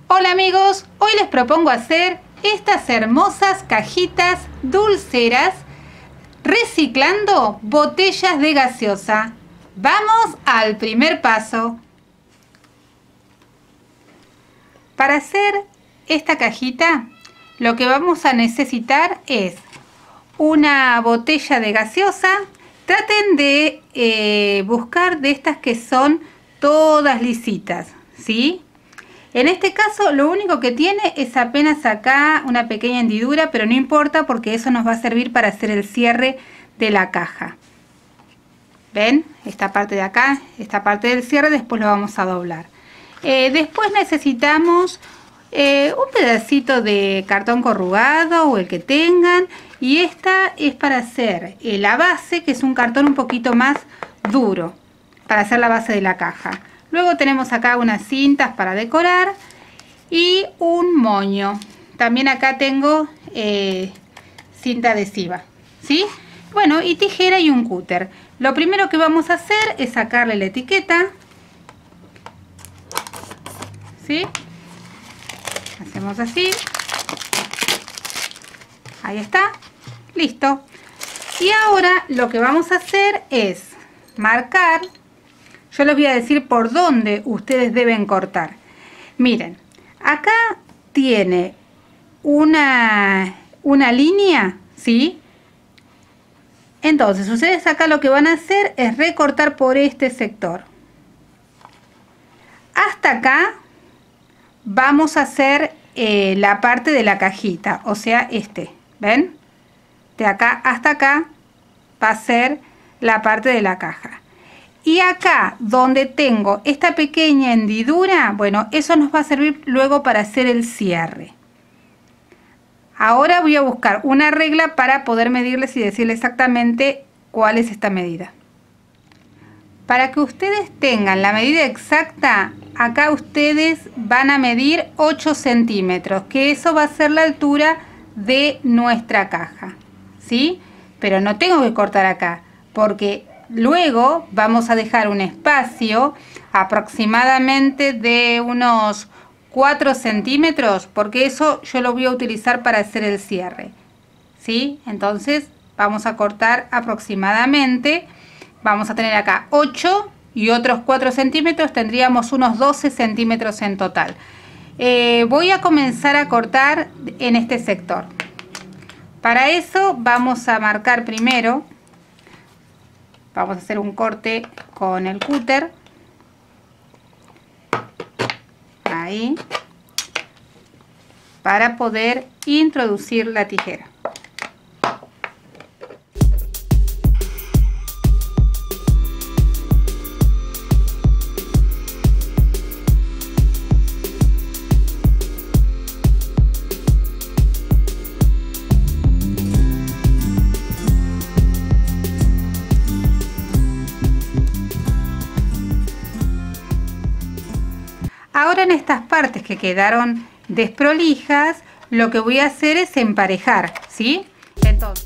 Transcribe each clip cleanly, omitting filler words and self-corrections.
Hola amigos, hoy les propongo hacer estas hermosas cajitas dulceras reciclando botellas de gaseosa. Vamos al primer paso. Para hacer esta cajita, lo que vamos a necesitar es una botella de gaseosa. Traten de buscar de estas que son todas lisitas, ¿sí? En este caso lo único que tiene es apenas acá una pequeña hendidura, pero no importa porque eso nos va a servir para hacer el cierre de la caja. ¿Ven? Esta parte de acá, esta parte del cierre, después lo vamos a doblar. Después necesitamos un pedacito de cartón corrugado o el que tengan. Y esta es para hacer la base, que es un cartón un poquito más duro, para hacer la base de la caja. Luego tenemos acá unas cintas para decorar y un moño. También acá tengo cinta adhesiva, ¿sí? Bueno, y tijera y un cúter. Lo primero que vamos a hacer es sacarle la etiqueta, ¿sí? Hacemos así. Ahí está. Listo. Y ahora lo que vamos a hacer es marcar. Yo les voy a decir por dónde ustedes deben cortar. Miren, acá tiene una línea, ¿sí? Entonces, ustedes acá lo que van a hacer es recortar por este sector. Hasta acá vamos a hacer la parte de la cajita, o sea, ¿ven? De acá hasta acá va a ser la parte de la caja. Y acá donde tengo esta pequeña hendidura, bueno, eso nos va a servir luego para hacer el cierre. Ahora voy a buscar una regla para poder medirles y decirles exactamente cuál es esta medida. Para que ustedes tengan la medida exacta, acá ustedes van a medir 8 centímetros, que eso va a ser la altura de nuestra caja, ¿sí? Pero no tengo que cortar acá, porque luego vamos a dejar un espacio aproximadamente de unos 4 centímetros, porque eso yo lo voy a utilizar para hacer el cierre, ¿sí? Entonces vamos a cortar aproximadamente, vamos a tener acá 8 y otros 4 centímetros, tendríamos unos 12 centímetros en total. Voy a comenzar a cortar en este sector. Para eso vamos a marcar primero, vamos a hacer un corte con el cúter, ahí, para poder introducir la tijera. Ahora en estas partes que quedaron desprolijas, lo que voy a hacer es emparejar, ¿sí? Entonces,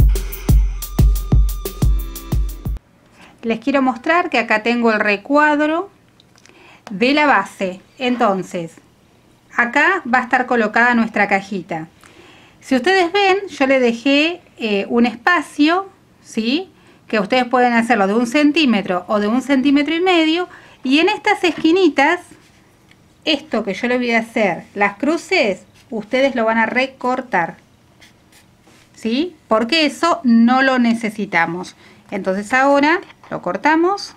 les quiero mostrar que acá tengo el recuadro de la base. Entonces, acá va a estar colocada nuestra cajita. Si ustedes ven, yo le dejé un espacio, ¿sí? Que ustedes pueden hacerlo de 1 centímetro o de 1,5 centímetros. Y en estas esquinitas, esto que yo le voy a hacer, las cruces, ustedes lo van a recortar, ¿sí? Porque eso no lo necesitamos. Entonces ahora lo cortamos,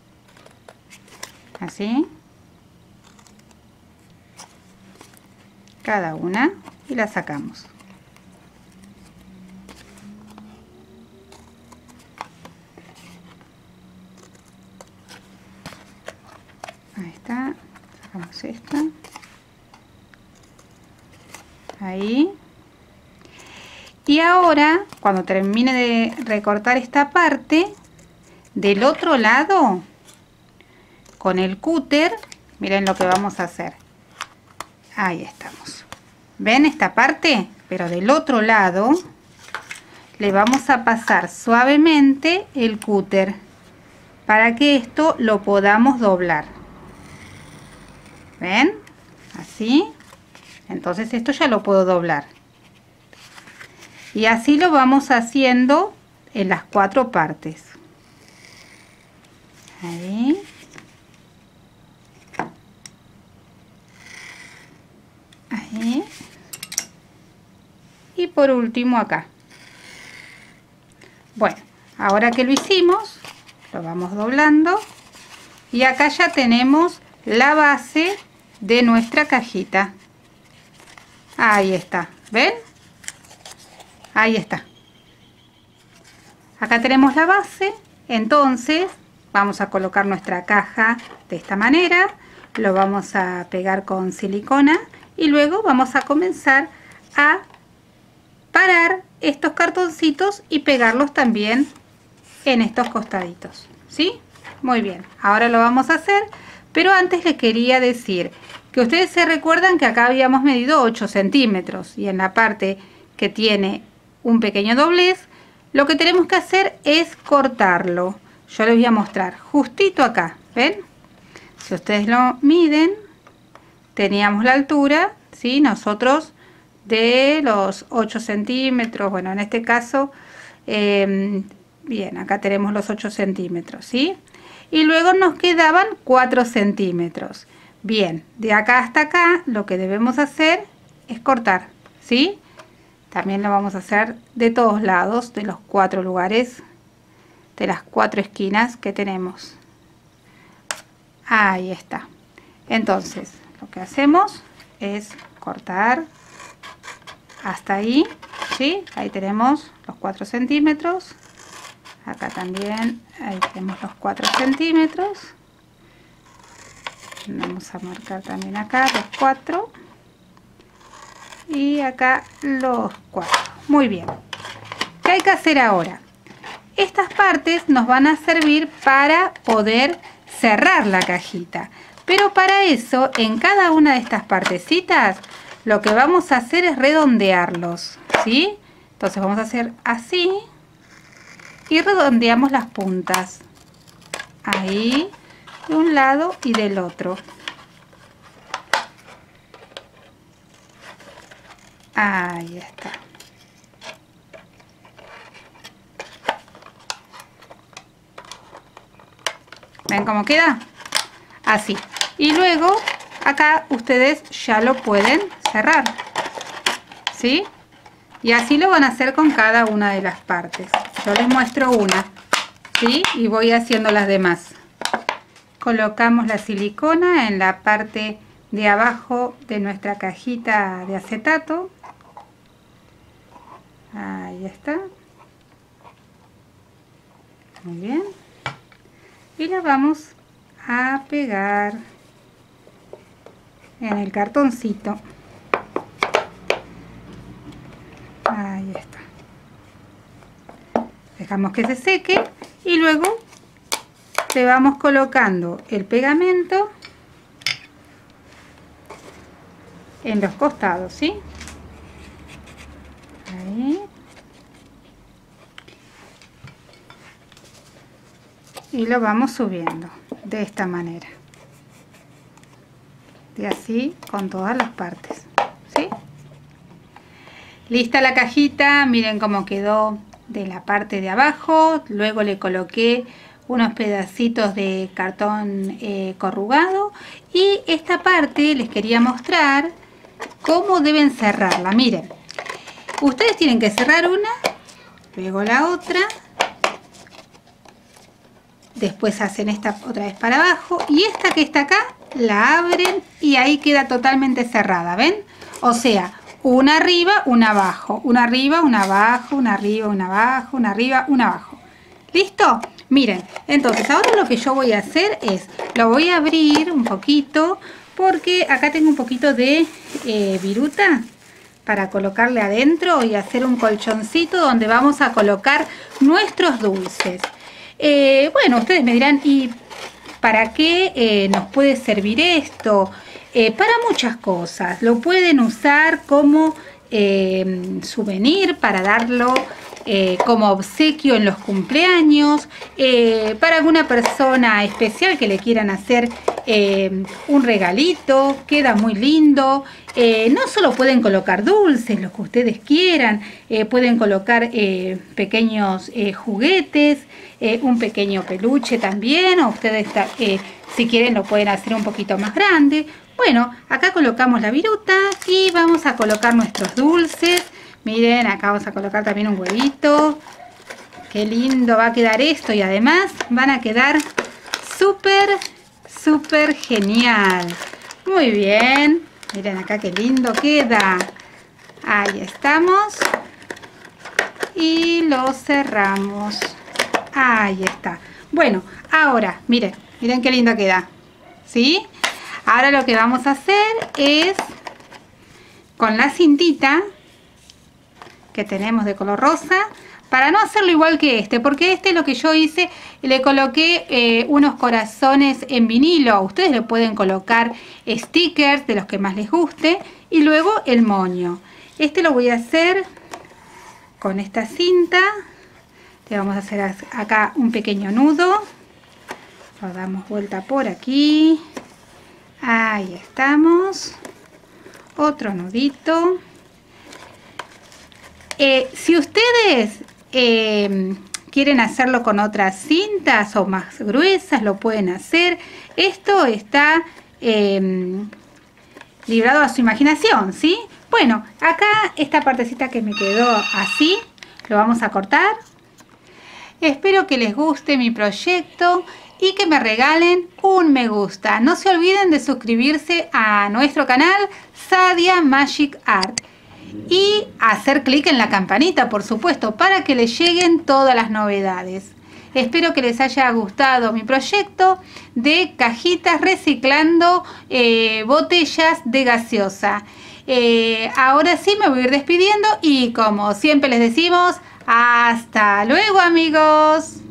así, cada una, y la sacamos. Ahí está. Sacamos esta, ahí, y ahora cuando termine de recortar esta parte, del otro lado con el cúter, miren lo que vamos a hacer. Ahí estamos, ven esta parte, pero del otro lado le vamos a pasar suavemente el cúter para que esto lo podamos doblar. ¿Ven? así. Entonces esto ya lo puedo doblar. Y así lo vamos haciendo en las 4 partes. Ahí. Ahí. Y por último acá. Bueno, ahora que lo hicimos, lo vamos doblando. Y acá ya tenemos la base de nuestra cajita. Ahí está, ¿ven? Ahí está. Acá tenemos la base. Entonces vamos a colocar nuestra caja de esta manera. Lo vamos a pegar con silicona. Y luego vamos a comenzar a parar estos cartoncitos y pegarlos también en estos costaditos. ¿Sí? Muy bien. Ahora lo vamos a hacer. Pero antes les quería decir que ustedes se recuerdan que acá habíamos medido 8 centímetros. Y en la parte que tiene un pequeño doblez, lo que tenemos que hacer es cortarlo. Yo les voy a mostrar justito acá. ¿Ven? Si ustedes lo miden, teníamos la altura, ¿sí? Nosotros de los 8 centímetros, bueno, en este caso, bien, acá tenemos los 8 centímetros, ¿sí? Y luego nos quedaban 4 centímetros. Bien, de acá hasta acá lo que debemos hacer es cortar, ¿sí? También lo vamos a hacer de todos lados, de los 4 lugares, de las 4 esquinas que tenemos. Ahí está. Entonces, lo que hacemos es cortar hasta ahí, ¿sí? Ahí tenemos los 4 centímetros. Acá también, ahí tenemos los 4 centímetros. Vamos a marcar también acá los 4. Y acá los 4. Muy bien. ¿Qué hay que hacer ahora? Estas partes nos van a servir para poder cerrar la cajita. Pero para eso, en cada una de estas partecitas, lo que vamos a hacer es redondearlos, ¿sí? Entonces vamos a hacer así y redondeamos las puntas. Ahí, de un lado y del otro. Ahí está. ¿Ven cómo queda? Así. Y luego acá ustedes ya lo pueden cerrar, ¿sí? Y así lo van a hacer con cada una de las partes. Yo les muestro una, ¿sí? Y voy haciendo las demás. Colocamos la silicona en la parte de abajo de nuestra cajita de acetato. Ahí está. Muy bien. Y la vamos a pegar en el cartoncito. Ahí está. Dejamos que se seque y luego le vamos colocando el pegamento en los costados, ¿sí? Ahí. Y lo vamos subiendo de esta manera. Y así con todas las partes, ¿sí? Lista la cajita, miren cómo quedó de la parte de abajo. Luego le coloqué unos pedacitos de cartón corrugado. Y esta parte les quería mostrar cómo deben cerrarla. Miren, ustedes tienen que cerrar una, luego la otra. Después hacen esta otra vez para abajo. Y esta que está acá, la abren y ahí queda totalmente cerrada, ¿ven? O sea, una arriba, una abajo. Una arriba, una abajo, una arriba, una abajo, una arriba, una abajo. ¿Listo? Miren, entonces ahora lo que yo voy a hacer es, lo voy a abrir un poquito porque acá tengo un poquito de viruta para colocarle adentro y hacer un colchoncito donde vamos a colocar nuestros dulces. Bueno, ustedes me dirán, ¿y para qué nos puede servir esto? Para muchas cosas. Lo pueden usar como souvenir para darlo como obsequio en los cumpleaños, para alguna persona especial que le quieran hacer un regalito, queda muy lindo. No solo pueden colocar dulces, lo que ustedes quieran, pueden colocar pequeños juguetes, un pequeño peluche también, o ustedes si quieren lo pueden hacer un poquito más grande. Bueno, acá colocamos la viruta y vamos a colocar nuestros dulces. Miren, acá vamos a colocar también un huevito. Qué lindo va a quedar esto y además van a quedar súper genial. Muy bien. Miren acá qué lindo queda. Ahí estamos. Y lo cerramos. Ahí está. Bueno, ahora, miren qué lindo queda. ¿Sí? Ahora lo que vamos a hacer es, con la cintita que tenemos de color rosa, para no hacerlo igual que este, porque este lo que yo hice, le coloqué unos corazones en vinilo. Ustedes le pueden colocar stickers de los que más les guste y luego el moño. Este lo voy a hacer con esta cinta. Le vamos a hacer acá un pequeño nudo. Lo damos vuelta por aquí. Ahí estamos. Otro nudito. Si ustedes quieren hacerlo con otras cintas o más gruesas, lo pueden hacer. Esto está librado a su imaginación, ¿sí? Bueno, acá esta partecita que me quedó así, lo vamos a cortar. Espero que les guste mi proyecto y que me regalen un me gusta. No se olviden de suscribirse a nuestro canal Sadia Magic Art y hacer clic en la campanita, por supuesto, para que les lleguen todas las novedades. Espero que les haya gustado mi proyecto de cajitas reciclando botellas de gaseosa. Ahora sí me voy a ir despidiendo y como siempre les decimos, hasta luego amigos.